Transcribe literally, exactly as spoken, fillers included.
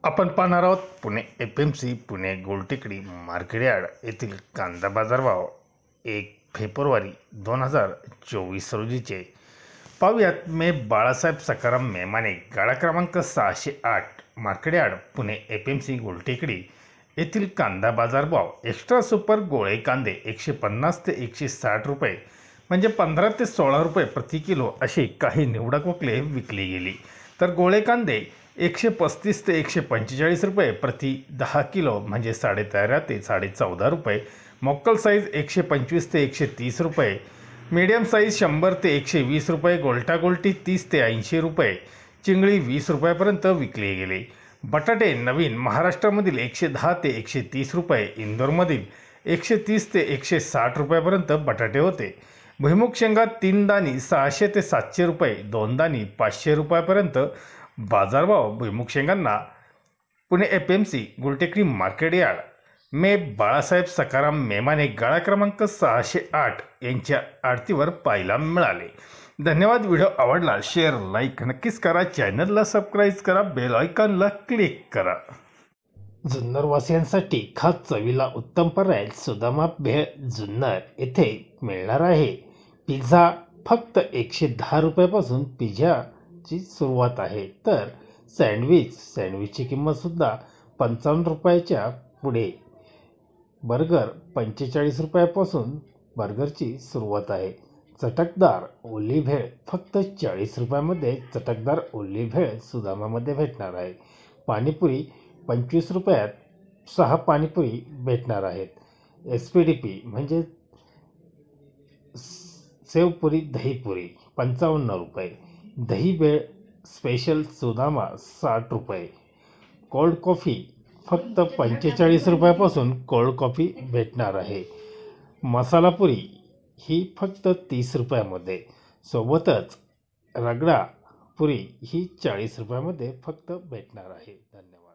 आपण पाहणार आहोत Pune F M C Pune Gultekdi market yard येथील कांदा बाजारभाव एक फेब्रुवारी दोन हजार चोवीस रोजीचे. पाहूयात. मे बाळासाहेब सखाराम मेमाने, गाडा क्रमांक सहाशे आठ, market yard Pune F M C Gultekdi येथील कांदा बाजारभाव. एक्स्ट्रा सुपर गोळे कांदे एकशे पन्नास ते एकशे साठ रुपये म्हणजे पंधरा ते सोळा रुपये प्रति किलो अशी काही निवडक वकले विकली गेली. तर गोळे कांदे एकशे पस्तीस ते एकशे पंचेचाळीस रुपये प्रति दहा किलो म्हणजे साडे तेरा ते साडे चौदा रुपये. मोक्कल साईज एकशे पंचवीस ते एकशे तीस रुपये. मीडियम साईज शंभर ते एकशे वीस रुपये. गोल्टा गोल्टी तीस ते ऐंशी रुपये. चिंगळी वीस रुपयापर्यंत विकली गेली. बटाटे नवीन महाराष्ट्रामधील एकशे दहा ते एकशे तीस रुपये. इंदोरमधील एकशे तीस ते एकशे साठ रुपयापर्यंत बटाटे होते. भुईमुग शेंगा तीन दाणी सहाशे ते सातशे रुपये, दोन दाणी पाचशे रुपयापर्यंत बाजारभाव भुईमुग शेंगांना Pune F M C Gultekdi market yard मे बाळासाहेब सखाराम मेमाने, गाळा क्रमांक सहाशे आठ यांच्या आडतीवर पाहायला मिळाले. धन्यवाद. व्हिडिओ आवडला शेअर लाईक नक्कीच करा. चॅनलला सबस्क्राईब करा. बेल आयकॉनला क्लिक करा. जुन्नरवासियांसाठी खास चवीला उत्तम पर्याय सुदामा भेळ जुन्नर येथे मिळणार आहे. पिझ्झा फक्त एकशे दहा रुपयापासून पिझ्झाची सुरुवात आहे. तर सँडविच सँडविचची किंमतसुद्धा पंचावन्न रुपयाच्या पुढे. बर्गर पंचेचाळीस रुपयापासून बर्गरची सुरुवात आहे. चटकदार ओली भेळ फक्त चाळीस रुपयामध्ये चटकदार ओली भेळ सुदामामध्ये भेटणार आहे. पाणीपुरी पंचवीस रुपयात सहा पाणीपुरी भेटणार आहेत. एस पी डी पी म्हणजे सेवपुरी दहीपुरी पंचावन्न रुपये. दही भेळ स्पेशल सुदामा साठ रुपये. कोल्ड कॉफी फक्त पंचेचाळीस रुपयापासून कोल्ड कॉफी भेटणार आहे. मसालापुरी ही फक्त तीस रुपयामध्ये. सोबतच रगडा पुरी ही चाळीस रुपयामध्ये फक्त भेटणार आहे. धन्यवाद.